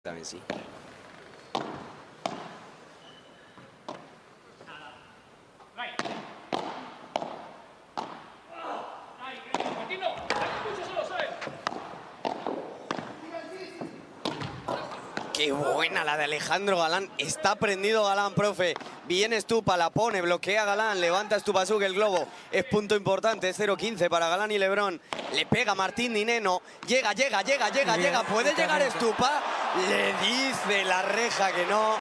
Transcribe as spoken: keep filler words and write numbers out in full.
También sí. Qué buena la de Alejandro Galán. Está prendido Galán, profe. Viene Estupa, la pone, bloquea Galán, levanta Estupasuk el globo. Es punto importante, cero quince para Galán y Lebrón. Le pega Martín Dineno. Llega, llega, llega, llega, Bien, llega. ¿Puede llegar exactamente. Estupa? Le dice la reja que no.